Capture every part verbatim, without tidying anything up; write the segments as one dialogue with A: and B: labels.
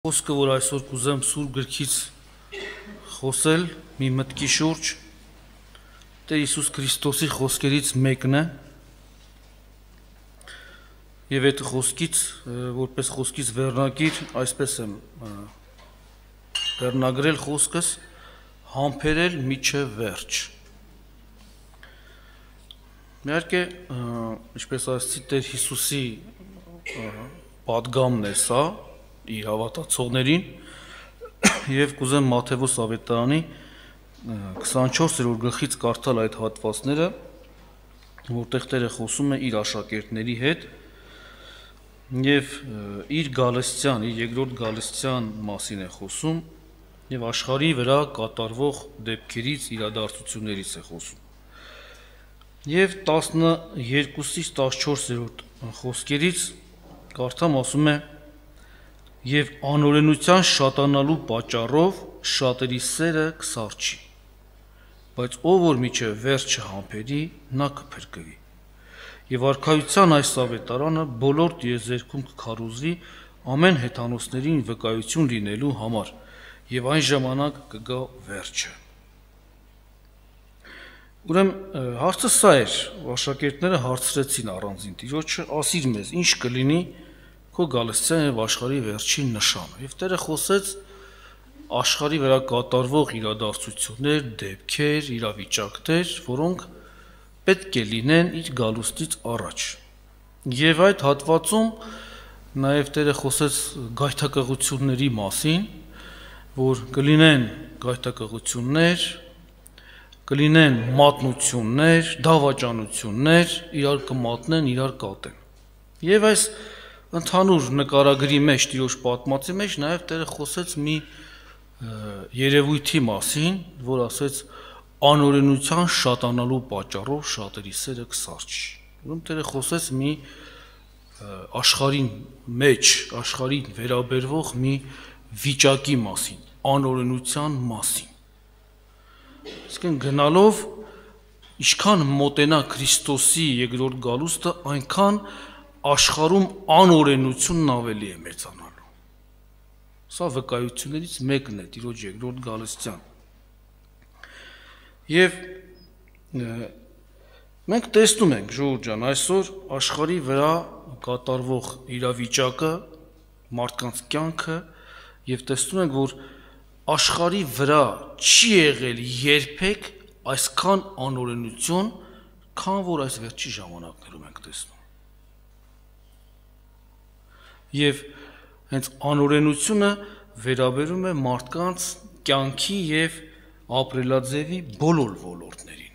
A: Խոսքը, որ այսօր կուզեմ Սուրբ գրքից խոսել մի մտքի շուրջ, Տեր Հիսուս Քրիստոսի խոսքերից մեկն է, եւ այդ խոսքից, որպես խոսքից վերնագիր, այսպես եմ վերնագրել խոսքս, համբերել միջև վերջ։ Իհարկե, ինչպես ասեցի, Տեր Հիսուսի պատգամն է սա, իր հավատացողներին, եւ կուզեմ Մատթեոս ավետարանի քսանչորսերորդ գլխից կարդալ այդ հատվածները, որտեղ Տերը խոսում է իր աշակերտների հետ եւ իր գալստյան, իր երկրորդ գալստյան մասին է խոսում եւ աշխարհի վրա կատարվող դեպքերից, իրադարձություններից է խոսում։ Եվ տասնյոթից տասնչորսերորդ խոսքերից կարդամ, ասում է. «Եվ անօրենության շատանալու պատճառով շատերի սերը կսառչի, բայց ով որ միջև վերջը համբերի, նա կփրկվի։ Եվ արքայության այս ավետարանը բոլոր տիեզերքում կքարոզվի ամեն հեթանոսներին վկայություն լինելու համար, եւ այն ժամանակ կգա վերջը»։ Ուրեմն հարցը սա էր, աշակերտները հարցրեցին առանձին Տիրոջը, ասիր մեզ, ինչ կլինի քո գալստյան եւ աշխարհի վերջին նշանը։ Եվ Տերը խոսեց աշխարհի վրա կատարվող իրադարձություններ, դեպքեր, իրավիճակներ, որոնք պետք է լինեն իր գալուստից առաջ։ Եվ այդ հատվածում նաեւ Տերը խոսեց գայթակղությունների մասին, որ կլինեն գայթակղություններ, կլինեն մատնություններ, դավաճանություններ, իրար կմատնեն, իրար կատեն։ Եվ այս ընդհանուր նկարագրի մեջ, Տիրոջ պատմածի մեջ նաև Տերը խոսեց մի երևույթի մասին, որ ասեց անօրենության շատանալու պատճառով շատերի սերը կսառչի։ Ուրեմն Տերը խոսեց մի աշխարհին մեջ, աշխարհին վերաբերվող մի վիճակի մասին, անօրենության մասին։ Իսկն գնալով ինչքան մոտենա Քրիստոսի երկրորդ գալուստը, այնքան աշխարհում անօրենությունն ավելի է մեծանալու։ Սա վկայություններից մեկն է Տիրոջ երկրորդ գալստյան։ Եվ մենք տեսնում ենք, ժողովուրդ ջան, այսօր աշխարհի վրա կատարվող իրավիճակը, մարդկանց կյանքը, եւ տեսնում ենք, որ աշխարհի վրա չի եղել երբեք այսքան անօրենություն, քան որ այս վերջի ժամանակներում ենք տեսնում։ Եվ հենց անօրենությունը վերաբերում է մարդկանց կյանքի եւ ապրելաձևի բոլոր ոլորտներին։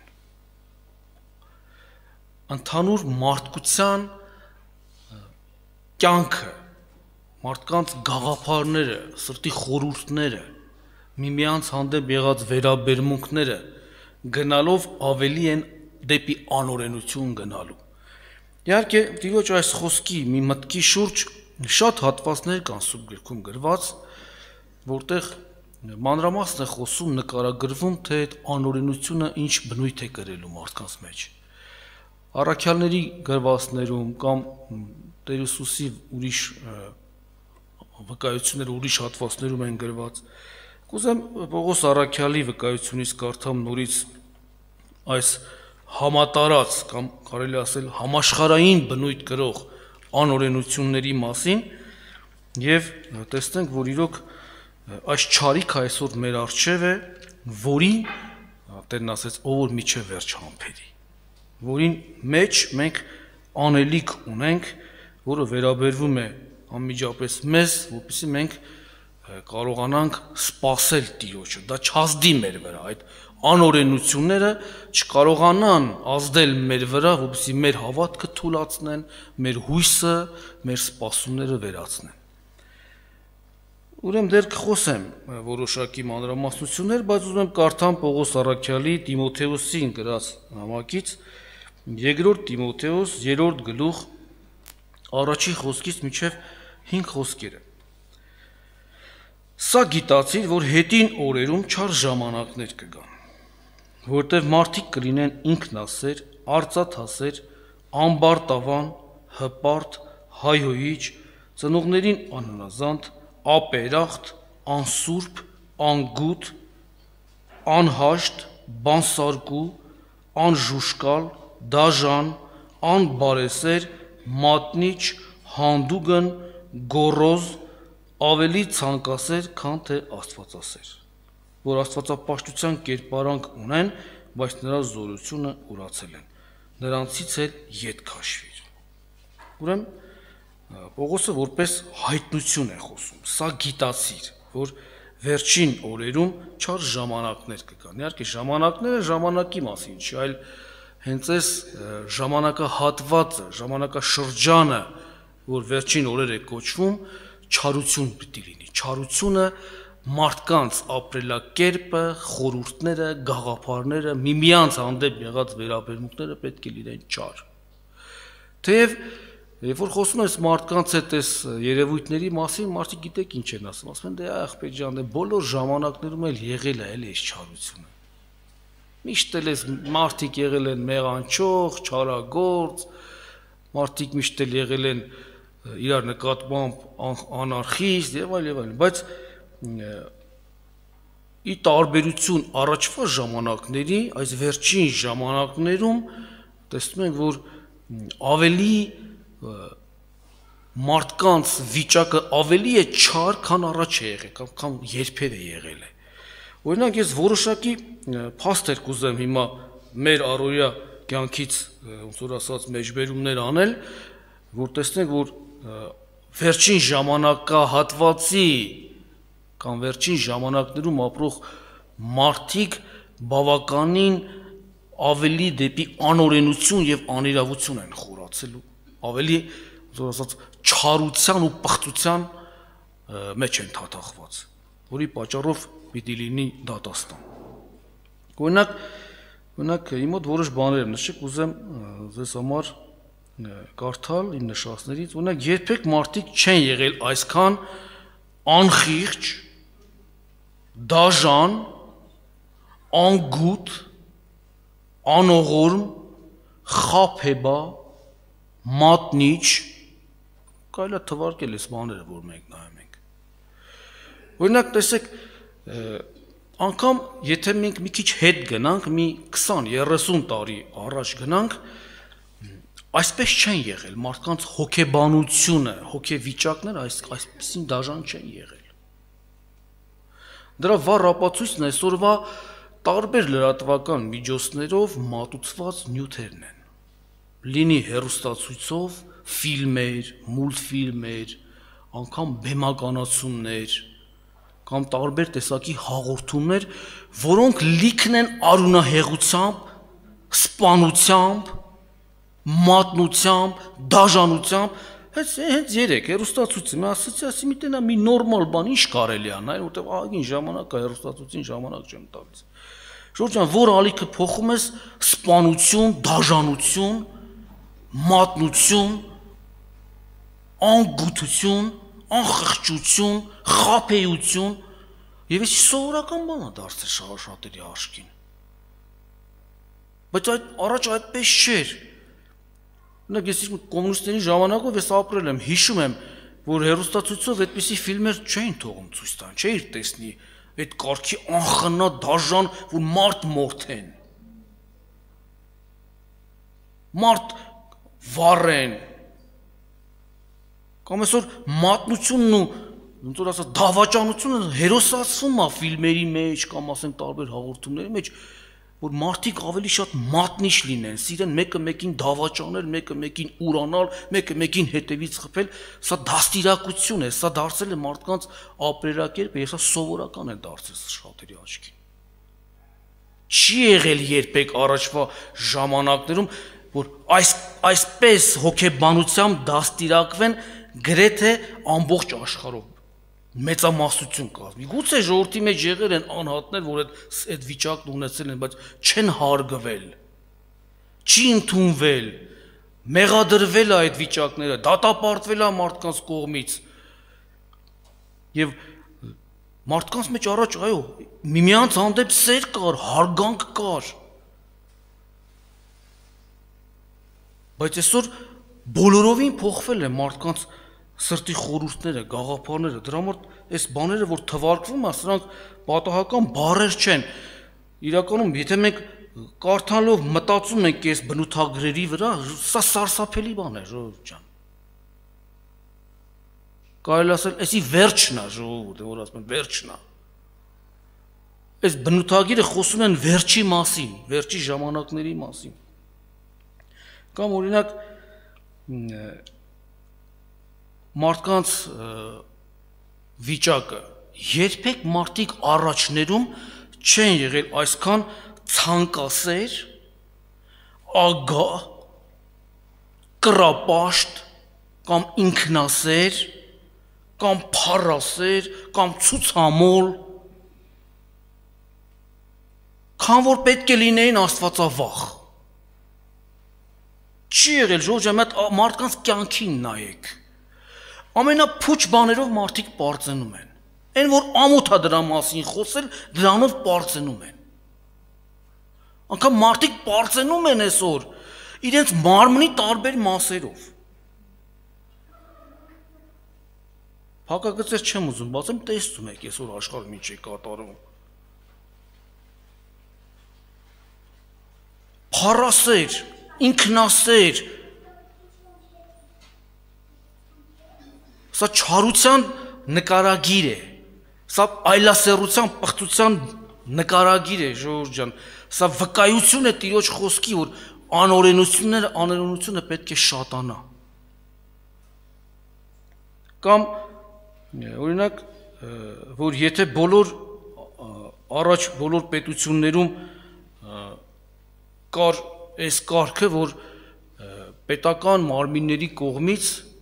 A: Ընդհանուր մարդկության կյանքը, մարդկանց գաղափարները, սրտի խորհուրդները, միմյանց հանդեպ եղած վերաբերմունքները գնալով ավելի են դեպի անօրենություն գնալու։ Իհարկե, Տիրոջ այս խոսքի մի մտքի շուրջ շատ հատվածներ կան Սուրբ գրքում գրված, որտեղ մանրամասն է խոսում, նկարագրվում, թե այդ անօրենությունը ինչ բնույթ է կրելու մարդկանց մեջ։ Առաքյալների գրվածներում կամ Տեր Հիսուսի ուրիշ վկայությունները ուրիշ հատվածներում են գրված։ Կուզեմ Պողոս առաքյալի վկայությունից կարդամ նորից այս համատարած կամ կարելի ասել համաշխարհային բնույթ կրող անօրենությունների մասին եւ տեսնենք, որ իրոք այս չարիքը այսօր մեր առջև է, որին Տերն ասեց, ով որ միջև վերջ համբերի, որին մեջ մենք անելիք ունենք, որը վերաբերվում է անմիջապես մեզ, որպեսզի մենք կարողանանք սпасել Տիրոջը, դա չազդի մեր վրա, այդ անօրենությունները չկարողանան ազդել մեր վրա, որպեսզի մեր հավատքը թուլացնեն, մեր հույսը, մեր սպասումները վերացնեն։ Ուրեմն դեռ կխոսեմ որոշակի մանրամասնություններ, բայց ուզում եմ կարդամ Պողոս առաքյալի Տիմոթեոսին գրած նամակից երկրորդ Տիմոթեոս երրորդ գլուխ առաջի խոսքից մինչև հինգ խոսքերը։ Սա գիտացիր, որ հետին օրերում չար ժամանակներ կգան, որտեղ մարդիկ կլինեն ինքնասեր, արծաթասեր, ամբարտավան, հպարտ, հայհոյիչ, ծնողներին անհնազանդ, ապերախտ, անսուրբ, անգութ, անհաշտ, բանսարկու, անժուշկալ, դաժան, անբարեսեր, մատնիչ, հանդուգն, գոռոզ, ավելի ցանկասեր, քան թե աստվածասեր, որ աստվածապաշտության կերպարանք ունեն, բայց նրա զորությունը ուրացել են, նրանցից էլ ետ քաշվիր։ Ուրեմն Պողոսը որպես հայտնություն է խոսում, սա գիտացիր, որ վերջին օրերում չար ժամանակներ կգան։ Իհարկե ժամանակները ժամանակի մասին չի, այլ հենց այս ժամանակահատվածը, ժամանակաշրջանը, որ վերջին օրեր է կոչվում, չարություն պիտի լինի։ Չարությունը մարդկանց ապրելակերպը, խորհուրդները, գաղափարները, միմյանց հանդեպ եղած վերաբերմունքները պետք է լինեն չար։ Թեև երբ որ խոսում ես մարդկանց հետ այս երևույթների մասին, մարդիկ գիտեք ինչ են ասում, ասում են դե ախպեր ջան, դե բոլոր ժամանակներում էլ եղել է էլի այս չարությունը։ Միշտ էլ այս մարդիկ եղել են մեղանչող, չարագործ, մարդիկ միշտ էլ եղել են իրար նկատմամբ անարխիստ եւ այլ եւ այլ, բայց ի տարբերություն առաջվա ժամանակների, այս վերջին ժամանակներում տեսնում ենք, որ ավելի մարդկանց վիճակը ավելի է չար, քան առաջ է եղել, կամ, կամ երբևէ եղել է։ Օրինակ ես որոշակի փաստեր կուզեմ հիմա մեր առօրյա կյանքից, ոնց որ ասած, մեջբերումներ անել, որ տեսնենք, որ վերջին ժամանակահատվածի կամ վերջին ժամանակներում ապրող մարդիկ բավականին ավելի դեպի անօրենություն եւ անիրավություն են խորացել, ավելի ոնց ասած չարության ու պղծության մեջ են թաթախված, որի պատճառով պիտի լինի դատաստան։ Օրինակ, օրինակ իմ մոտ որոշ բաներ եմ նշել, ուզեմ ձեզ համար կարդալ իմ նշածներից, օրինակ երբեք մարդիկ չեն եղել այսքան անխիղճ, դաժան, անգութ, անողորմ, խաբեբա, մատնիչ, կարելի է թվարկել այս բաները, որ մենք նայում ենք։ Օրինակ տեսեք, անգամ եթե մենք մի քիչ հետ գնանք, մի քսան երեսուն տարի առաջ գնանք, այսպես չեն եղել, մարդկանց հոգեբանությունը, հոգեվիճակները այսպիսին դաժան չեն եղել։ Դրա վառ ապացույցն այսօրվա տարբեր լրատվական միջոցներով մատուցված նյութերն են։ Լինի հեռուստացույցով, ֆիլմեր, մուլտֆիլմեր, անգամ բեմականացումներ, կամ տարբեր տեսակի հաղորդումներ, որոնք լիքն են արունահեղությամբ, սպանությամբ, մատնությամբ, դաժանությամբ, հենց հենց երեք հեռուստացույցը մի ասոցիացիա մի տենա մի նորմալ բան ինչ կարելի է նայել, որտեղ ահագին ժամանակ է հեռուստացույցին ժամանակ չեմ տալիս։ Շուրջան, որ ալիքը փոխում ես սպանություն, դաժանություն, մատնություն, անգութություն, անխղճություն, խաբեություն, եւ այս սովորական բան է դարձել շատերի աչքին։ Բայց այդ առաջ այդպես չէր։ Օրինակ ես կոմունիստների ժամանակով ես ապրել եմ, հիշում եմ, որ հեռուստացույցով այդպիսի ֆիլմեր չէին թողում ցույց տան, չէիր տեսնի այդ կարգի անխնա դաժան, որ մարդ մորթեն։ Մարդ վառեն։ Կամ այսօր մատնությունն ու ոնց որ ասած դավաճանությունը հերոսացվում է ֆիլմերի մեջ կամ ասենք տարբեր հաղորդումների մեջ, որ մարդիկ ավելի շատ մատնիչ լինեն, սիրեն մեկը մեկին դավաճանել, մեկը մեկին ուրանալ, մեկը մեկին հետևից խփել, սա դաստիարակություն է, սա դարձել է մարդկանց ապրելակերպը, եւ սա սովորական է դարձել շատերի աչքին։ Չի եղել երբեք առաջվա ժամանակներում, որ այս այսպես հոգեբանությամբ դաստիարակվեն գրեթե ամբողջ աշխարհով մեծամասնություն կազմի։ Գուցե ժողովրդի մեջ եղել են անհատներ, որ այդ այդ վիճակն ունեցել են, բայց չեն հարգվել, չի ընդունվել, մեղադրվել է այդ վիճակները, դատապարտվել է մարդկանց կողմից։ Եվ մարդկանց մեջ առաջ, այո, միմյանց հանդեպ սեր կար, հարգանք կար։ Բայց այսօր բոլորովին փոխվել է մարդկանց սրտի խորհուրդները, գաղափարները, դրա համար այս բաները, որ թվարկվում է, սրանք պատահական բառեր չեն։ Իրականում, եթե մենք կարդալով մտածում ենք այս բնութագրերի վրա, սա սարսափելի բան է, ժողովուրդ ջան։ Կարելի ասել, էսի վերջն է, ժողովուրդ, որ ասում են վերջն է։ Այս բնութագիրը խոսում են վերջի մասին, վերջի ժամանակների մասին։ Կամ օրինակ մարդկանց վիճակը, երբեք մարդիկ առաջներում չեն եղել այսքան ցանկասեր, ագահ, կռապաշտ, կամ ինքնասեր, կամ փառասեր, կամ ցուցամոլ, քան որ պետք է լինեին աստվածավախ։ Չի եղել, ժողովուրդ, այդ մարդկանց կյանքին նայեք։ Ամենափուչ բաներով մարդիկ պարծենում են։ Այն որ ամոթ է դրա մասին խոսել, դրանով պարծենում են։ Անկամ մարդիկ պարծենում են այսօր իրենց մարմնի տարբեր մասերով։ Փակագծեր չեմ ուզում բացեմ, տեսնում եք այսօր աշխարհում ինչ է կատարվում։ Փառասեր, ինքնասեր, սա չարության նկարագիր է, սա այլասերության, պղծության նկարագիր է, ժողովուրդ ջան, սա վկայություն է Տիրոջ խոսքի, որ անօրենությունները, անօրենությունը պետք է շատանա։ Կամ օրինակ, որ եթե բոլոր առաջ բոլոր պետություններում կար այս կարգը, որ պետական մարմինների կողմից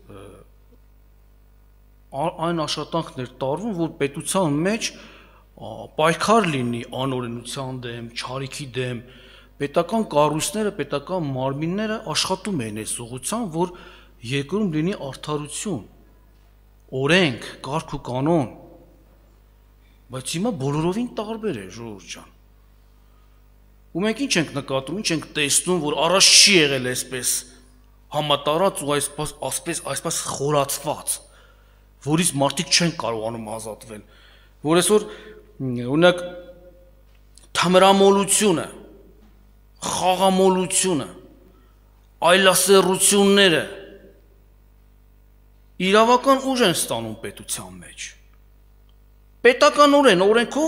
A: այն աշխատանքն էր տարվում, որ պետության մեջ պայքար լինի անօրենության դեմ, չարիքի դեմ, պետական կառույցները, պետական մարմինները աշխատում էին այս ուղղությամբ, որ երկրում լինի արդարություն, օրենք, կարգ ու կանոն, բայց հիմա բոլորովին տարբեր է, ժողովուրդ ջան։ Ու մենք ինչ ենք նկատում, ինչ ենք տեսնում, որ առաջ չի եղել այսպես համատարած ու այսպես այսպես այսպես խորացված, որից մարդիկ չեն կարողանում ազատվել, որ այսօր օրինակ թմրամոլությունը, խաղամոլությունը, այլասերությունները իրավական ուժ են ստանում պետության մեջ։ Պետականորեն օրենքով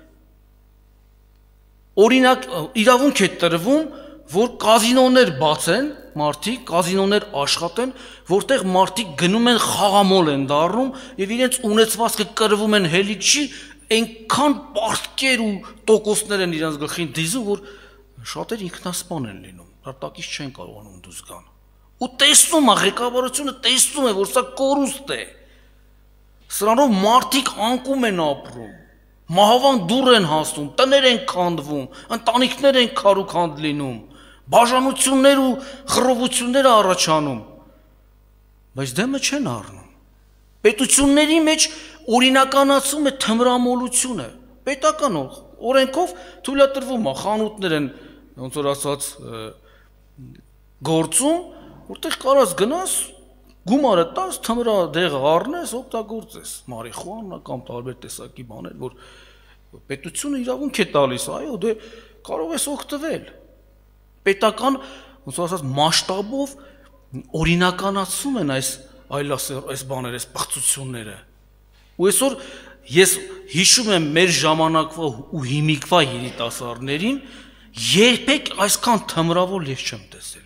A: օրինակ իրավունք է տրվում, որ կազինոներ բացեն, մարդիկ կազինոներ աշխատեն, որտեղ մարդիկ գնում են խաղամոլ են դառնում եւ իրենց ունեցվածքը կրվում են հելիքի, այնքան պարտքեր ու տոկոսներ են իրենց գլխին դիզում, որ շատեր ինքնասպան են լինում, արտակից չեն կարողանում դուրս գան։ Ու տեսնում է ղեկավարությունը, տեսնում է, որ սա կորուստ է։ Սրանով մարդիկ անկում են ապրում, մահվան դուռ են հասնում, տներ են քանդվում, ընտանիքներ են քարուքանդ լինում, բաժանություններ ու խռովություններ առաջանում, բայց դեմը չեն առնում։ Պետությունների մեջ օրինականացում է թմրամոլությունը, պետական օրենքով թույլատրվում է, խանութներ են, ոնց որ ասած, գործում, որտեղ կարած գնաս, գումարը տաս, թմրա դեղը առնես, օգտագործես, մարիխուանա կամ տարբեր տեսակի բաներ, որ պետությունը իրավունք է տալիս, այո, դե կարող ես օգտվել։ Պետական, ոնց որ ասած, մասշտաբով օրինականացում են այս այլասեր, այս բաները, այս պղծությունները։ Ու այսօր ես հիշում եմ մեր ժամանակվա ու հիմիկվա երիտասարդներին, երբեք այսքան թմրավոր ես չեմ տեսել։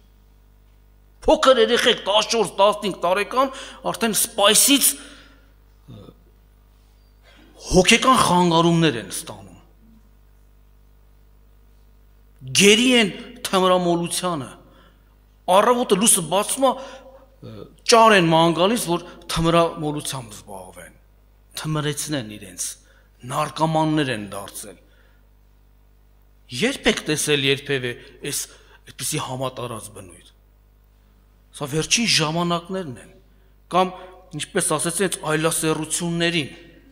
A: Փոքր երեխեք տասնչորս տասնհինգ տարեկան արդեն սպայսից հոգեկան խանգարումներ են ստանում։ Գերի են թմրամոլությանը։ Առավոտը լույսը բացվում է, ճար են ման գալիս, որ թմրամոլությամբ զբաղվեն, թմրեցնեն իրենց, նարկոմաններ են դարձել։ Երբեք տեսել երբևէ այս այդպիսի համատարած բնույթ։ Սա վերջին ժամանակներն են, կամ ինչպես ասեցի, այս այլասերություններին։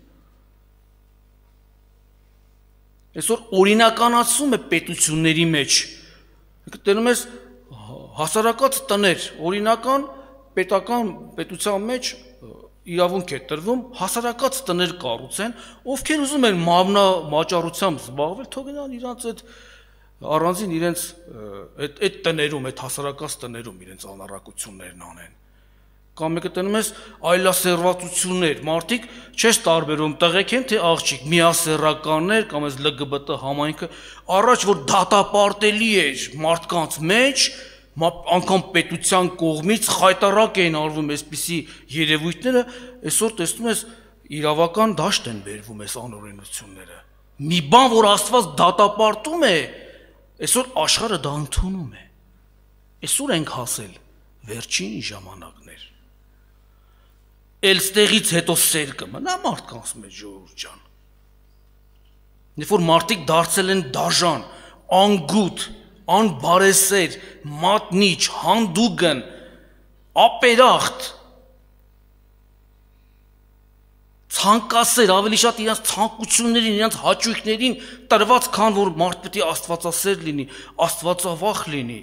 A: Այսօր օրինականացում է պետությունների մեջ, տենում ես հասարակած տներ, օրինական, պետական պետության մեջ իրավունք է տրվում հասարակած տներ կառուցեն, ովքեր ուզում են մամնա վաճառությամբ զբաղվել, թող գնան իրանց այդ առանձին իրենց այդ այդ տներում, այդ հասարակած տներում իրենց անառակություններն անեն։ Կամ մեկը տնում ես այլասերվածություններ, մարդիկ չես տարբերում տղեկ են թե աղջիկ, միասեռականներ կամ այս L G B T համայնքը առաջ որ դատապարտելի էր մարդկանց մեջ, անգամ պետության կողմից խայտարակ էին արվում այսպիսի երևույթները, այսօր տեսնում ես իրավական դաշտ են բերվում այս անօրենությունները։ Մի բան, որ Աստված դատապարտում է, այսօր աշխարհը դա ընդունում է։ Այսօր ենք հասել վերջին ժամանակներ։ Էլստեղից հետո սեր կմնա մարդկանց մեջ ժողովուրդ ջան։ Երբ որ մարդիկ դարձել են դաժան, անգութ, անբարեսեր, մատնիչ, հանդուգն, ապերախտ, ցանկասեր, ավելի շատ իրենց ցանկություններին, իրենց հաճույքներին տրված, քան որ մարդ պետք է աստվածասեր լինի, աստվածավախ լինի։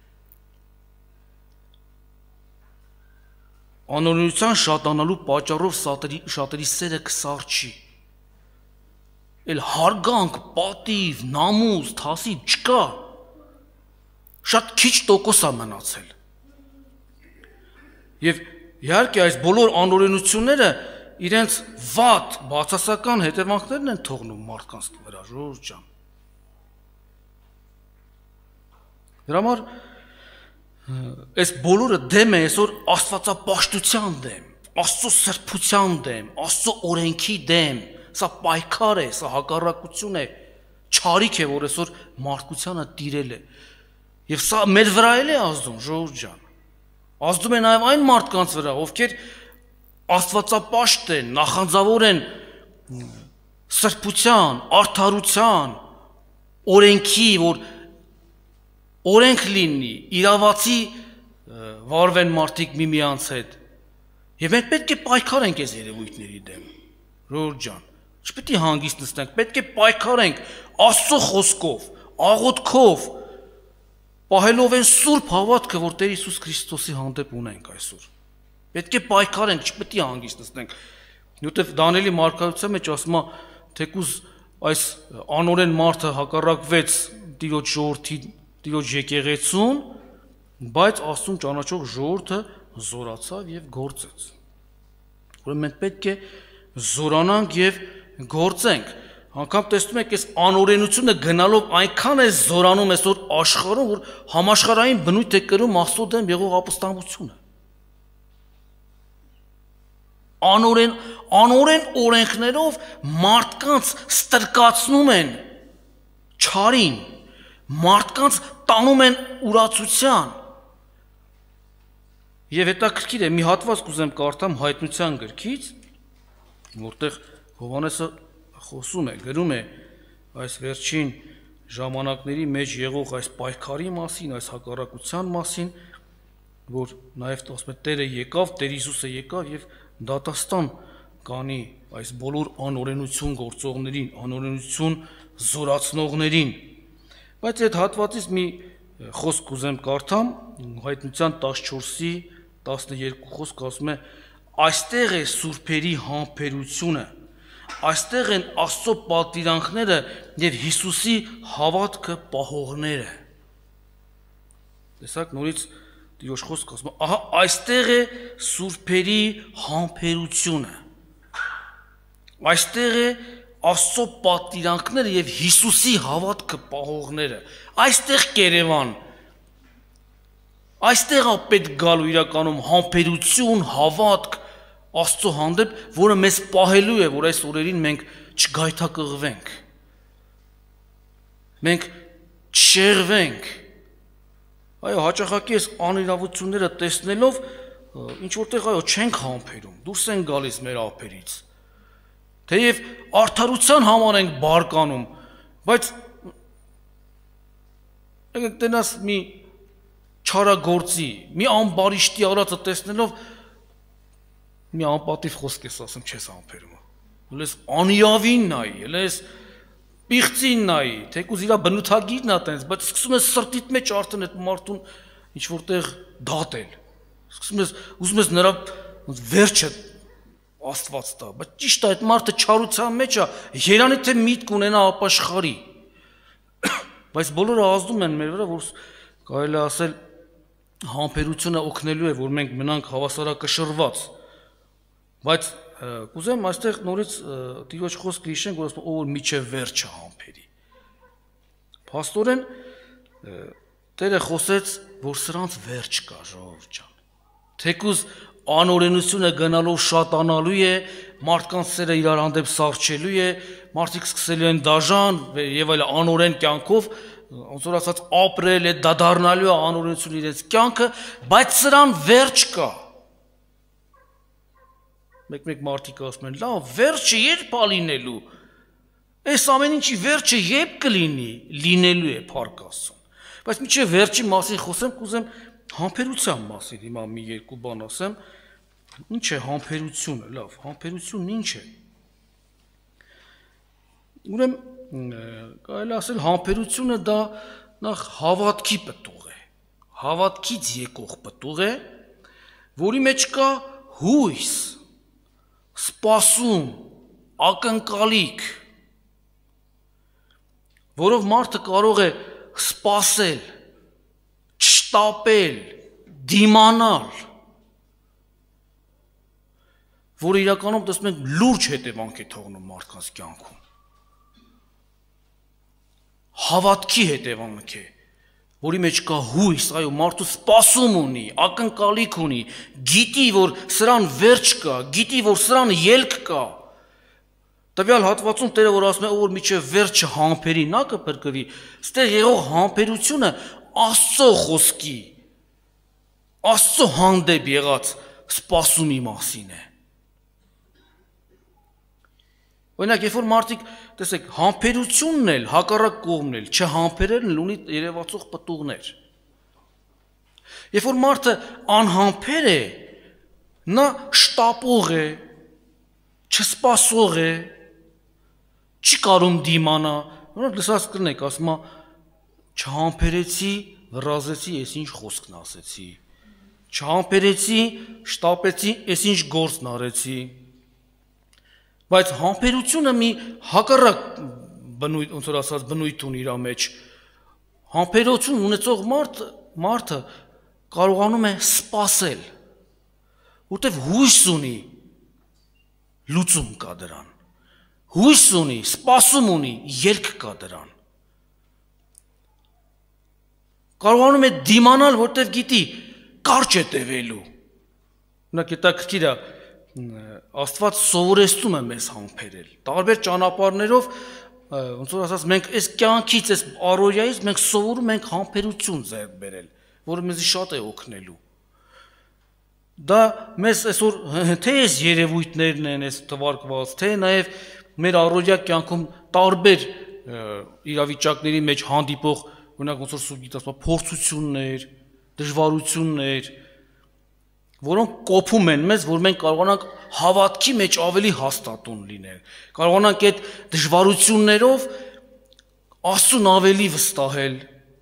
A: Անօրենության շատանալու պատճառով շատերի սերը կսարչի։ Էլ հարգանք, պատիվ, նամուս, թասիբ չկա։ Շատ քիչ տոկոս է մնացել։ Եվ իհարկե այս բոլոր անօրենությունները իրենց վատ, բացասական հետևանքներն են թողնում մարդկանց վրա, ժողովուրդ ջան։ Դրա համար այս բոլորը դեմ է այսօր աստվածապաշտության դեմ, Աստծո սրբության դեմ, Աստծո օրենքի դեմ, սա պայքար է, սա հակառակություն է, չարիք է, որ այսօր մարդկությանը տիրել է։ Եվ սա մեր վրա էլ է ազդում, ժողովուրդ ջան։ Ազդում է նաև այն մարդկանց վրա, ովքեր աստվածապաշտ են, նախանձավոր են սրբության, արդարության, օրենքի, որ օրենք լինի, իրավացի վարվեն մարդիկ միմյանց հետ։ Եվ մենք պետք է պայքարենք այս երևույթների դեմ, ժողովուրդ ջան, չպետք է հանգիստ նստենք, պետք է պայքարենք Աստծո խոսքով, աղոթքով, պահելով այն սուրբ հավատքը, որ Տեր Հիսուս Քրիստոսի հանդեպ ունենք այսօր։ Պետք է պայքարենք, չպետք է հանգիստ նստենք։ Որտեվ Դանիելի մարգարեության մեջ ասում է, թեկուզ այս անօրեն մարդը հակառակվեց Տիրոջ ժողովրդին, Տիրոջ եկեղեցուն, բայց Աստծուն ճանաչող ժողովուրդը զորացավ եւ գործեց։ Ուրեմն մենք պետք է զորանանք եւ գործենք։ Անկամ տեսնում եք, այս անօրենությունը գնալով այնքան է զորանում այսօր աշխարհում, որ համաշխարհային բնույթ է կրում Աստծո դեմ եղող ապստամբությունը։ Անօրեն անօրեն օրենքներով մարդկանց ստրկացնում են չարին, մարդկանց տանում են ուրացության։ Եվ հետաքրքիր է, մի հատված կուզեմ կարդամ Հայտնության գրքից, որտեղ Հովհաննեսը խոսում է, գրում է այս վերջին ժամանակների մեջ եղող այս պայքարի մասին, այս հակառակության մասին, որ նաև ասում է Տերը եկավ, Տեր Հիսուսը եկավ եւ դատաստան կանի այս բոլոր անօրենություն գործողներին, անօրենություն զորացնողներին։ Բայց այդ հատվածից մի խոսք կուզեմ կարդամ, Հայտնության տասնչորսի տասներկու խոսքը ասում է. այստեղ է սուրբերի համբերությունը, այստեղ են Աստծո պատվիրանքները եւ Հիսուսի հավատքը պահողները։ Տեսակ նորից Տիրոջ խոսքը ասում է, ահա այստեղ է սուրբերի համբերությունը, այստեղ է Աստծո պատվիրանքները եւ Հիսուսի հավատքը պահողները, այստեղ կերևան, այստեղ է պետք գալու իրականում համբերություն, հավատք Աստծո հանդեպ, որը մեզ պահելու է, որ այս օրերին մենք չգայթակղվենք, մենք չշեղվենք։ Այո, հաճախակի այս անիրավությունները տեսնելով ինչ որտեղ այո չենք համբերում, դուրս են գալիս մեր ափերից։ Թեև արդարության համար ենք բարկանում, բայց եկեք տենաս մի չարագործի, մի ամբարիշտի արածը տեսնելով մի անպատիվ խոսք ես ասում, չես համբերում։ Հենց անիրավին նայի, հենց պիղծին նայի, թեկուզ իրա բնութագիրն է տենց, բայց սկսում է սրտիդ մեջ արդեն այդ մարդուն ինչ որտեղ դատել, Սկսում ես ուզում ես նրա վերջը Աստված տա, բայց ճիշտ է այդ մարդը չարության մեջ է, երանի թե միտք ունենա ապաշխարի։ Բայց բոլորը ազդում են մեր վրա, որ կարելի է ասել համբերությունը օգնելու է, որ մենք մնանք հավասարակշռված։ Բայց կուզեմ այստեղ նորից Տիրոջ խոսքը հիշենք, որ ասում ով միջև վերջը համբերի։ Փաստորեն Տերը խոսեց, որ սրանց վերջ կա, ժողովուրդ ջան։ Թեկուզ անօրենությունը գնալով շատանալու է, մարդկանց սերը իրար հանդեպ սառչելու է, մարդիկ սկսելու են դաժան եւ այլ անօրեն կյանքով, ոնց որ ասած ապրել է, դադարնալու է անօրենություն իրենց կյանքը, բայց սրան վերջ կա։ Մեկ-մեկ մարդիկ ասում են, լավ, վերջը երբ է լինելու։ Այս ամեն ինչի վերջը երբ կլինի, լինելու է փառք Աստծուն։ Բայց միջև վերջի մասին խոսեմ, կուզեմ համբերության մասին հիմա մի երկու բան ասեմ։ Ինչ է համբերությունը, լավ, համբերությունն ինչ է։ Ուրեմն կարելի ասել համբերությունը դա նախ հավատքի պտուղ է։ Հավատքից եկող պտուղ է, որի մեջ կա հույս, սպասում, ակնկալիք, որով մարդը կարող է սպասել, չշտապել, դիմանալ, որը իրականում տեսնում ենք լուրջ հետևանք է թողնում մարդկանց կյանքում։ Հավատքի հետևանք է, որի մեջ կա հույս, այո, մարդու սպասում ունի, ակնկալիք ունի, գիտի, որ սրան վերջ կա, գիտի, որ սրան ելք կա։ Տվյալ հատվածում Տերը որ ասում է, որ միջև վերջը համբերի, նա կփրկվի, ստեղ եղող համբերությունը Աստծո խոսքի, Աստծո հանդեպ եղած սպասումի մասին է։ Օրինակ, երբ որ մարդիկ, տեսեք, համբերությունն էլ, հակառակ կողմն էլ, չհամբերելն ունի երևացող պտուղներ։ Երբ որ մարդը անհամբեր է, նա շտապող է, չսպասող է, չի կարում դիմանա, որոնք լսած կրնեք, ասում է, չհամբերեցի, վռազեցի, ես ինչ խոսքն ասեցի, չհամբերեցի, շտապեցի, ես ինչ գործն արեցի, բայց համբերությունը մի հակառակ բնույթ, ոնց որ ասած բնույթ ունի իր մեջ, համբերություն ունեցող մարդ, մարդը կարողանում է սպասել, որտեվ հույս ունի, լուծում կա դրան, հույս ունի, սպասում ունի, ելք կա դրան։ Կարողանում է դիմանալ, որտև գիտի, կարճ է տևելու։ Ունակ հետաքրքիր է, Աստված սովորեցնում է մեզ համբերել։ Տարբեր ճանապարհներով, ոնց որ ասած, մենք այս կյանքից, այս առօրյայից մենք սովորում ենք համբերություն ձեռք բերել, որը մեզ շատ է օգնելու։ Դա մեզ այսօր թե այս երևույթներն են, այս թվարկված, թե նաև մեր առօրյա կյանքում տարբեր իրավիճակների մեջ հանդիպող, օրինակ ոնց որ սուբյեկտ ասում է, փորձություններ, դժվարություններ, որոնք կոփում են մեզ, որ մենք կարողանանք հավատքի մեջ ավելի հաստատուն լինել, կարողանանք այդ դժվարություններով Աստծուն ավելի վստահել։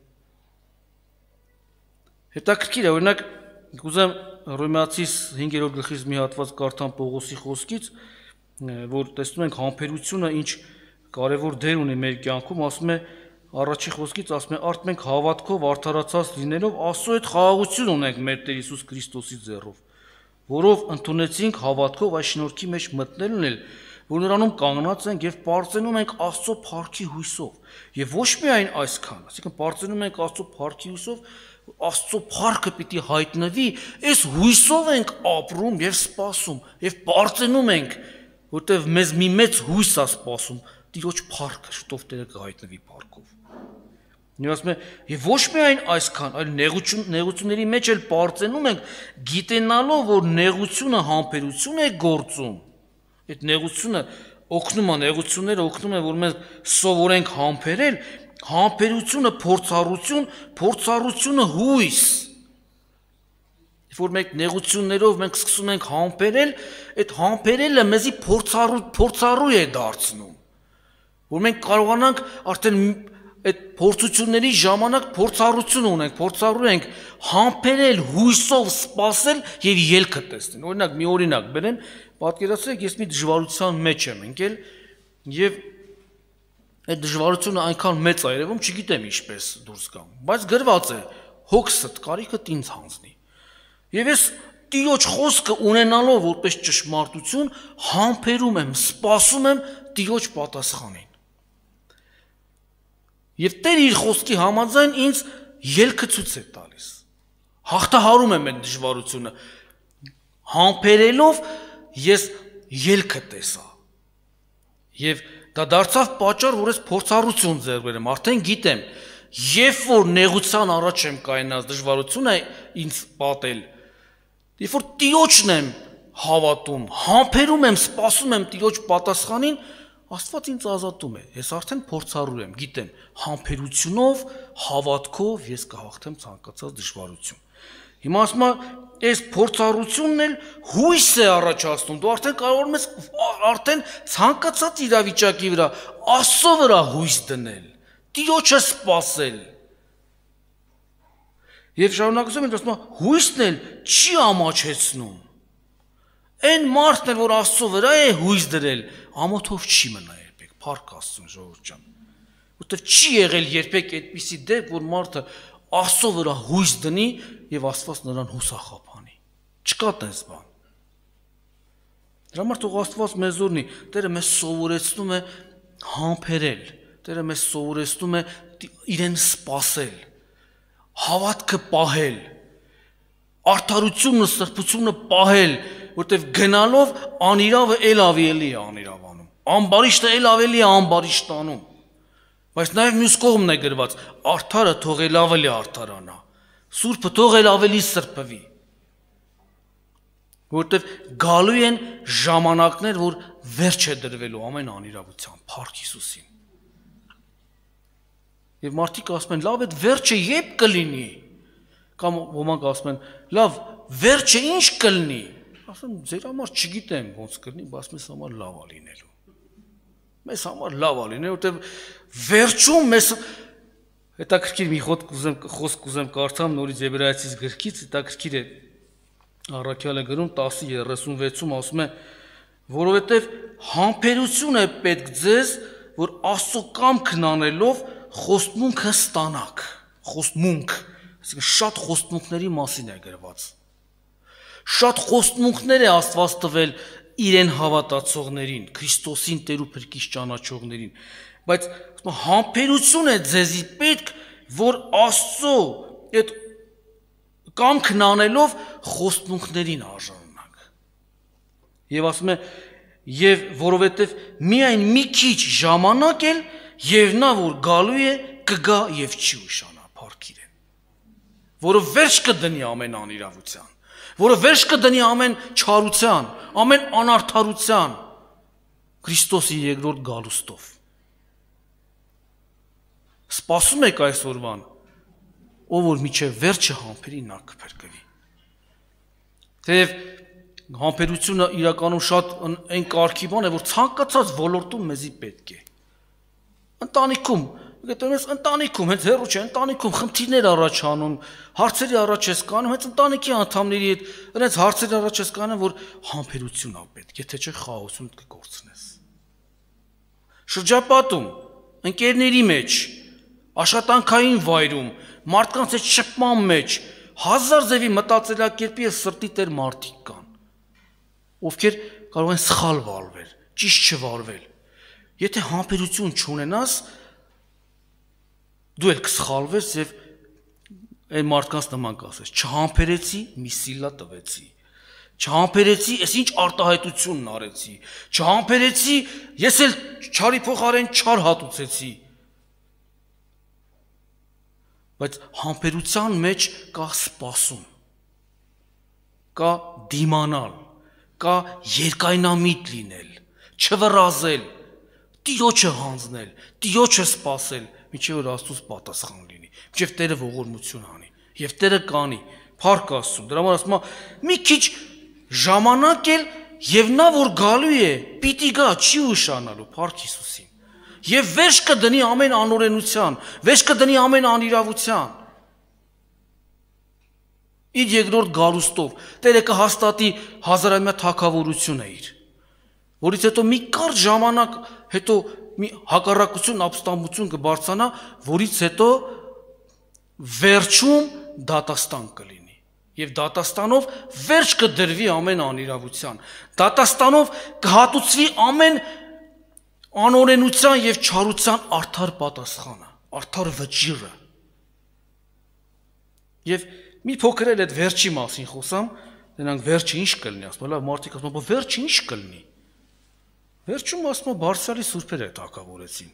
A: Հետաքրքիր է, օրինակ, կուզեմ Հռոմեացիս հինգերորդ գլխից մի հատված կարդամ Պողոսի խոսքից, որ տեսնում ենք համբերությունը ինչ կարևոր դեր ունի մեր կյանքում, ասում է առաջի խոսքից, ասում է արդ մենք հավատքով արդարացած լինելով Աստծո հետ խաղաղություն ունենք մեր Տեր Հիսուս Քրիստոսի ձեռով, որով ընդունեցինք հավատքով այս շնորհքի մեջ մտնելն էլ, որ նրանում կանգնած ենք եւ պարծենում ենք Աստծո փառքի հույսով, եւ ոչ միայն այսքան, այսինքն պարծենում ենք Աստծո փառքի հույսով, Աստծո փառքը պիտի հայտնվի, այս հույսով ենք ապրում եւ սպասում եւ պարծենում ենք, որտեւ մեզ մի մեծ հույս է սպասում, Տիրոջ փառքը շուտով Տերը կհայտնվի փառքով։ Նա ասում է, եւ ոչ միայն այսքան, այլ նեղություն, նեղությունների մեջ էլ պարծենում ենք, գիտենալով, որ նեղությունը համբերություն է գործում։ Այդ նեղությունը օգնում է, նեղությունները օգնում են, որ մենք սովորենք համբերել, համբերությունը փորձառություն, փորձառությունը հույս։ Որ մենք նեղություններով մենք սկսում ենք համբերել, այդ համբերելը մեզի փորձառու փորձառու է դարձնում, որ մենք կարողանանք արդեն այդ փորձությունների ժամանակ փորձառություն ունենք, փորձառու ենք համբերել, հույսով սպասել եւ ելքը տեսնել։ Օրինակ մի օրինակ բերեմ, պատկերացրեք, ես մի դժվարության մեջ եմ ընկել եւ այդ դժվարությունը այնքան մեծ է երևում, չգիտեմ ինչպես դուրս գամ, բայց գրված է հոգսդ կարիքդ ինձ հանձնի։ Եվ ես Տիրոջ խոսքը ունենալով որպես ճշմարտություն համբերում եմ, սպասում եմ Տիրոջ պատասխանին։ Եվ Տերը իր խոսքի համաձայն ինձ ելքը ցույց է տալիս։ Հաղթահարում եմ այդ դժվարությունը։ Համբերելով ես ելքը տեսա։ Եվ դա դարձավ պատճառ, որ ես փորձառություն ձեռք բերեմ, արդեն գիտեմ, երբ որ նեղության առաջ եմ կայնած, դժվարությունը ինձ պատել, երբ որ Տիրոջն եմ հավատում, համբերում եմ, սպասում եմ Տիրոջ պատասխանին, Աստված ինձ ազատում է, ես արդեն փորձառու եմ, գիտեմ, համբերությունով, հավատքով ես կհաղթեմ ցանկացած դժվարություն։ Հիմա ասում եմ, այս փորձառությունն էլ հույս է առաջացնում, դու արդեն կարողանում ես արդեն ցանկացած իրավիճակի վրա, Աստծո վրա հույս դնել, Տիրոջը սպասել։ Եվ շարունակում եմ, ասում եմ, հույսն էլ չի ամաչեցնում։ Այն մարդն էլ, որ Աստծո վրա է հույս դրել, ամոթով չի մնա երբեք, փառք Աստծուն ժողովուրդ ջան։ Որտեղ չի եղել երբեք այդպիսի դեպք, որ մարդը Աստծո վրա հույս դնի եւ Աստված նրան հուսախաբանի։ Չկա տես բան։ Դրա համար թող Աստված մեզ օրհնի, Տերը մեզ սովորեցնում է համբերել, Տերը մեզ սովորեցնում է իրեն սպասել, հավատքը պահել, արդարությունը, սրբությունը պահել, որտեվ գնալով անիրավը էլ ավելի է անիրավանում, ամբարիշտը էլ ավելի է ամբարիշտ անում, բայց նաև մյուս կողմն է գրված, արդարը թող էլ ավելի արդարանա, սուրբը թող էլ ավելի սրբվի, որտեվ գալու են ժամանակներ, որ վերջ է դրվելու ամեն անիրավության, փառք Հիսուսին։ Եվ մարդիկ ասում են, լավ, այդ վերջը երբ կլինի, կամ ոմանք ասում են, լավ, վերջը ինչ կլինի, ասում եմ, ձեր համար չգիտեմ ոնց կլինի, բայց մեզ համար լավ է լինելու։ Մեզ համար լավ է լինելու, որտեղ վերջում մեզ հետաքրքիր մի խոսք կուզեմ կարդամ նորից Եբրայեցիս գրքից, հետաքրքիր է Առաքյալը գրում տասը երեսունվեցում ասում է, որովհետև համբերություն է պետք ձեզ, որ Աստծո կամքն անելով խոստմունքը ստանաք, խոստմունք, այսինքն շատ խոստմունքների մասին է գրված։ Շատ խոստմունքներ է Աստված տվել իրեն հավատացողներին, Քրիստոսին Տեր ու Փրկիչ ճանաչողներին, բայց համբերություն է ձեզի պետք, որ Աստծո այդ կամքն անելով խոստմունքներին արժանանաք։ Եվ ասում է, եւ որովհետեւ միայն մի քիչ ժամանակ էլ եւ նա որ գալու է կգա եւ չի ուշանա, փառք Իրեն, որը վերջ կդնի ամեն անիրավության, որը վերջ կդնի ամեն չարության, ամեն անարդարության Քրիստոսի երկրորդ գալուստով։ Սպասում եք այսօրվան, ով որ միջև վերջը համբերի նա կփրկվի։ Թեև համբերությունը իրականում շատ այն կարգի բան է, որ ցանկացած ոլորտում մեզի պետք է։ Ընտանիքում, գիտեմ ես, ընտանիքում, հենց հեռու չէ, ընտանիքում խնդիրներ առաջանում, հարցերի առաջ ես կանում, հենց ընտանիքի անդամների հետ, նրանց հարցերի առաջ ես կանում, որ համբերություն ա պետք, եթե չէ խաղաղություն կկորցնես։ Շրջապատում, ընկերների մեջ, աշխատանքային վայրում, մարդկանց հետ շփման մեջ հազար ձևի մտածելակերպի եւ սրտի տեր մարդիկ կան, ովքեր կարող են սխալ վարվել, ճիշտ չվարվել։ Եթե համբերություն չունենաս, դու էլ կսխալվես եւ այն մարդկանց նման կասես, չհամբերեցի, մի սիլա տվեցի, չհամբերեցի, ես ինչ արտահայտությունն արեցի, չհամբերեցի, ես էլ չարի փոխարեն չար հատուցեցի։ Բայց համբերության մեջ կա սպասում, կա դիմանալ, կա երկայնամիտ լինել, չվռազել, Տիրոջը հանձնել, Տիրոջը սպասել, մինչև որ Աստծուց պատասխան լինի, մինչև Տերը ողորմություն անի, եւ Տերը կանի, փառք Աստծուն։ Դրա համար ասում եմ, մի քիչ ժամանակ էլ եւ նա որ գալու է, պիտի գա, չի ուշանալու, փառք Հիսուսին։ եւ վերջ կդնի ամեն անօրենության, վերջ կդնի ամեն անիրավության։ Իր երկրորդ գալուստով Տերը կհաստատի հազարամյա թագավորությունը իր, որից հետո մի կարճ ժամանակ հետո մի հակառակություն, ապստամբություն կբարձրանա, որից հետո վերջում դատաստան կլինի։ Եվ դատաստանով վերջ կդրվի ամեն անիրավության, դատաստանով կհատուցվի ամեն անօրենության եւ չարության արդար պատասխանը, արդար վճիռը։ Եվ մի փոքր էլ այդ վերջի մասին խոսամ, նրանք վերջը ինչ կլինի, ասում են, լավ, մարդիկ ասում են, վերջը ինչ կլինի։ Վերջում ասում են, բարձրալի սուրբերը թագավորեցին։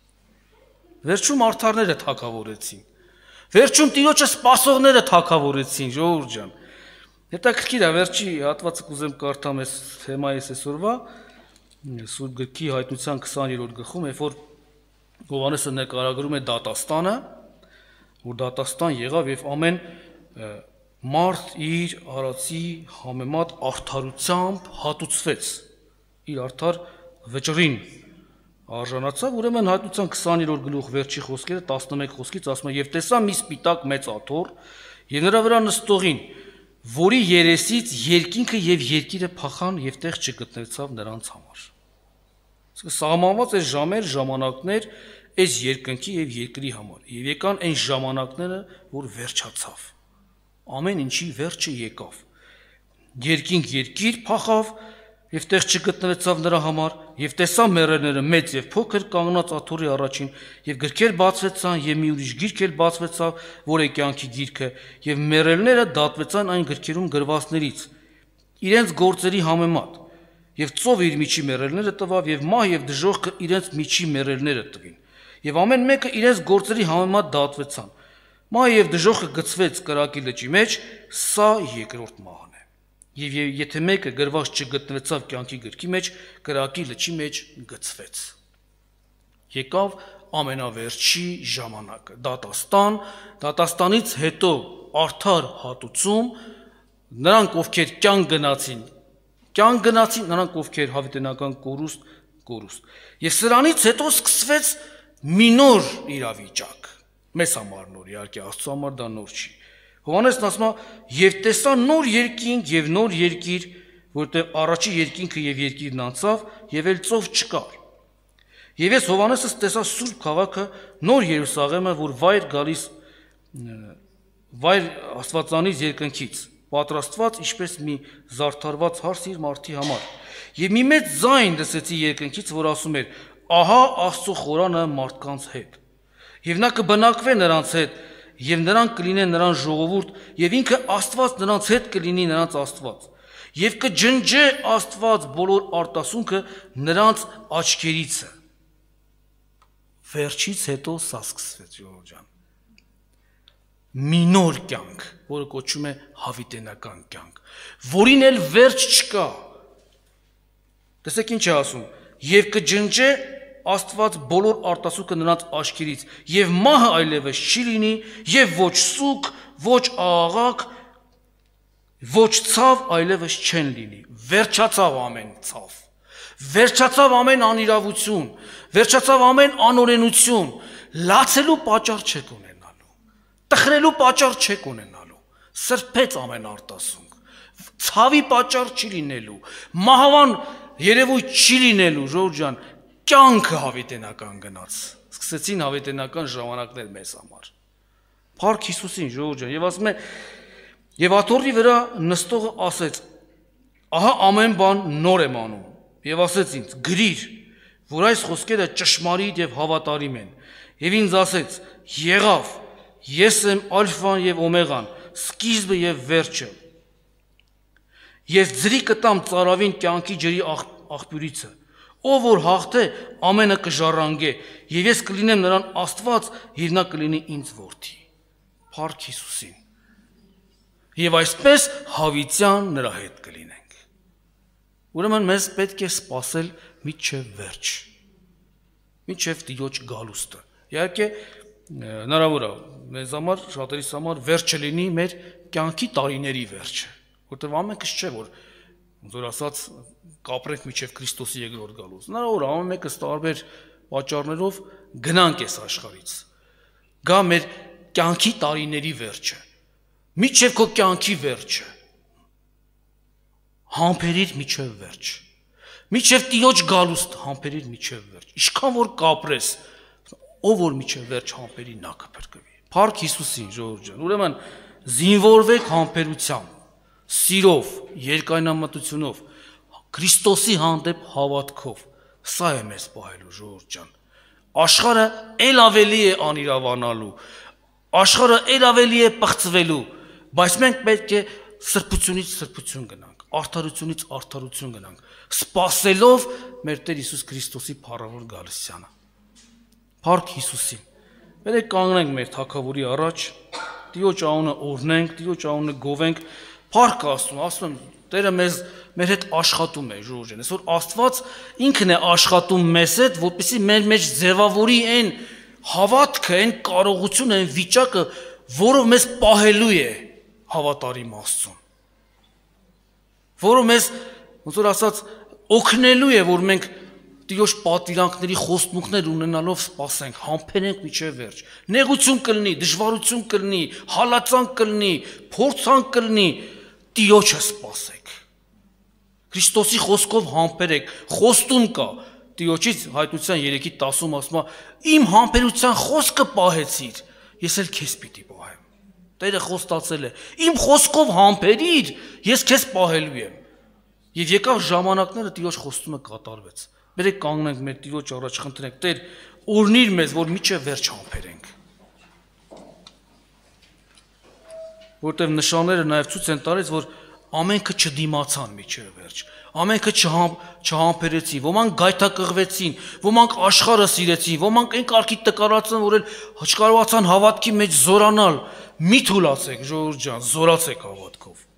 A: Վերջում արդարները թագավորեցին։ Վերջում Տիրոջը սպասողները թագավորեցին, ժողովուրդ ջան։ Հետաքրքիր է, վերջի հատվածը կուզեմ կարդամ այս թեմայից այսօրվա, Սուրբ գրքի հայտնության քսաներորդ գլխում, երբ որ Հովհաննեսը նկարագրում է դատաստանը, որ դատաստան եղավ եւ ամեն մարդ իր արածի համեմատ արդարությամբ հատուցվեց, իր արդար վճռին արժանացավ, ուրեմն հայտնության քսաներորդ գլուխ վերջի խոսքերը տասնմեկ խոսքից ասում է. «Եվ տեսա մի սպիտակ մեծ աթոռ եւ նրա վրա նստողին, որի երեսից երկինքը եւ երկիրը փախան եւ տեղ չգտնվեցավ նրանց համար»։ Իսկ սահմանված այս ժամեր, ժամանակներ այս երկնքի եւ երկրի համար։ Եվ եկան այն ժամանակները, որ վերջացավ։ Ամեն ինչի վերջը եկավ։ Երկինք երկիր փախավ եւ տեղ չգտնվեցավ նրա համար, եւ տեսա մեռելները մեծ եւ փոքր կանգնած աթոռի առաջին, եւ գրքեր բացվեցան, եւ մի ուրիշ գիրք էլ բացվեցավ, որ է կյանքի գիրքը, եւ մեռելները դատվեցան այն գրքերում գրվածներից, իրենց գործերի համեմատ, եւ ծով իր միջի մեռելները տվավ, եւ մահ եւ դժոխքը իրենց միջի մեռելները տվին, եւ ամեն մեկը իրենց գործերի համեմատ դատվեցան։ Մահ եւ դժոխքը գցվեց կրակի լճի մեջ, սա երկրորդ մահն է։ Եվ եթե մեկը գրված չգտնվեցավ կյանքի գրքի մեջ, կրակի լճի մեջ գցվեց։ Եկավ ամենավերջի ժամանակը, դատաստան, դատաստանից հետո արդար հատուցում, նրանք ովքեր կյանք գնացին, կյանք գնացին, նրանք ովքեր հավիտենական կորուստ, կորուստ։ Եվ սրանից հետո սկսվեց մի նոր իրավիճակ։ Մեզ համար նոր, իհարկե, Աստծո համար դա նոր չի։ Հովհաննեսն ասում է. «Եվ տեսա նոր երկինք եւ նոր երկիր, որտեղ առաջի երկինքը եւ երկիրն անցավ, եւ էլ ծով չկար։ Եվ ես Հովհաննեսս տեսա Սուրբ քաղաքը, նոր Երուսաղեմը, որ վայր գալիս վայր Աստվածանից երկնքից, պատրաստված ինչպես մի զարդարված հարս իր մարդի համար։ Եվ մի մեծ ձայն լսեցի երկնքից, որ ասում էր. ահա Աստծո խորանը մարդկանց հետ, եւ նա կբնակվի նրանց հետ, եւ նրանք կլինեն նրան ժողովուրդ, եւ ինքը Աստված նրանց հետ կլինի նրանց Աստված, եւ կջնջե Աստված բոլոր արտասունքը նրանց աչքերիցը»։ Վերջից հետո սա սկսվեց, ժողովուրդ ջան։ Մի նոր կյանք, որը կոչվում է հավիտենական կյանք, որին էլ վերջ չկա։ Տեսեք ինչ է ասում. «Եվ կջնջե Աստված բոլոր արտասուքը նրանց աչքերից, եւ մահը այլևս չի լինի, եւ ոչ սուկ, ոչ աղաղակ, ոչ ցավ այլևս չեն լինի»։ Վերջացավ ամեն ցավ, վերջացավ ամեն անիրավություն, վերջացավ ամեն անօրենություն, լացելու պատճառ չեք ունենալու, տխրելու պատճառ չեք ունենալու, սրբեց ամեն արտասունք, ցավի պատճառ չի լինելու, մահվան երևույթ չի լինելու, ժողովուրդ ջան, կյանքը հավիտենական գնաց։ Սկսեցին հավիտենական ժամանակներ մեզ համար։ Փառք Հիսուսին, ժողովուրդ ջան, եւ ասում է. «Եվ աթոռի վրա նստողը ասեց. ահա ամեն բան նոր եմ անում, եւ ասեց ինձ. գրիր, որ այս խոսքերը ճշմարիտ եւ հավատարիմ են։ Եվ ինձ ասեց. եղավ, ես եմ ալֆան եւ օմեգան, սկիզբը եւ վերջը։ Ես ձրի կտամ ծարավին կյանքի ջրի աղբյուրիցը, ով որ հաղթե ամենը կժառանգե, եւ ես կլինեմ նրան Աստված, եւ նա կլինի ինձ որդի»։ Փառք Հիսուսին։ Եվ այսպես հավիտյան նրա հետ կլինենք։ Ուրեմն մեզ պետք է սպասել մինչև վերջ, մինչև Տիրոջ գալուստը։ Իհարկե հնարավոր է մեզ համար, շատերիս համար վերջը լինի մեր կյանքի տարիների վերջը, որտեղ ամենքս չէ, որ ոնց որ ասած կապրենք մինչև Քրիստոսի երկրորդ գալուց։ Հնարավոր է ամեն մեկս տարբեր պատճառներով գնանք այս աշխարհից։ Գա մեր կյանքի տարիների վերջը։ Միջև քո կյանքի վերջը։ Համբերիր միջև վերջ։ Միջև Տիրոջ գալուստ համբերիր միջև վերջ։ Ինչքան որ կապրես, ով որ միջև վերջ համբերի նա կփրկվի։ Փառք Հիսուսին, ժողովուրդ ջան։ Ուրեմն զինվորվեք համբերությամբ, սիրով, երկայնամտությունով, Քրիստոսի հանդեպ հավատքով։ Սա է մեզ պահելու, ժողովուրդ ջան։ Աշխարհը ել ավելի է անիրավանալու, աշխարհը ել ավելի է պղծվելու, բայց մենք պետք է սրբությունից սրբություն գնանք, արդարությունից արդարություն գնանք, սպասելով մեր Տեր Հիսուս Քրիստոսի փառավոր գալստյանը։ Փառք Հիսուսին։ Բերեք կանգնենք մեր թագավորի առաջ, Տիրոջ անունը օրհնենք, Տիրոջ անունը գովենք, փառք Աստծուն, ասում եմ, Տերը մեզ մեր հետ աշխատում է, ժողովուրդ ջան, այսօր Աստված ինքն է աշխատում մեզ հետ, որպեսզի մեր մեջ ձևավորի այն հավատքը, այն կարողությունը, այն վիճակը, որով մեզ պահելու է հավատարիմ Աստծուն, որով մեզ, ոնց որ ասած, օգնելու է, որ մենք Տիրոջ պատվիրանքների խոստմունքներ ունենալով սպասենք, համբերենք միջև վերջ։ Նեղություն կլինի, դժվարություն կլինի, հալածանք կլինի, փորձանք կլինի, Տիրոջը սպասեք։ Քրիստոսի խոսքով համբերեք, խոստում կա Տիրոջից Հայտնության երեքի տասում ասում է. «Իմ համբերության խոսքը պահեցիր, ես էլ քեզ պիտի պահեմ»։ Տերը խոստացել է. «Իմ խոսքով համբերիր, ես քեզ պահելու եմ»։ Եվ եկավ ժամանակները Տիրոջ խոստումը կատարվեց։ Բերեք կանգնենք մեր Տիրոջ առաջ, խնդրենք, Տեր, օրհնիր մեզ, որ միջև վերջ համբերենք։ Որտեղ նշանները նաև ցույց են տալիս, որ ամենքը չդիմացան միջև վերջ, ամենքը չհամբերեցին, ոմանք գայթակղվեցին, ոմանք աշխարհը սիրեցին, ոմանք այն կարգի տկարացան, որ չկարողացան հավատքի մեջ զորանալ։ Մի թուլացեք, ժողովուրդ ջան, զորացեք հավատքով։